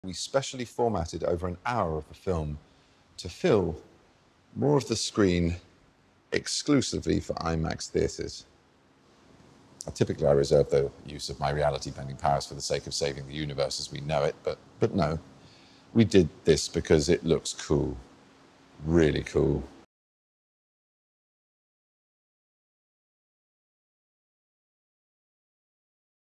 We specially formatted over an hour of the film to fill more of the screen exclusively for IMAX theatres. Typically, I reserve the use of my reality-bending powers for the sake of saving the universe as we know it, but no. We did this because it looks cool, really cool.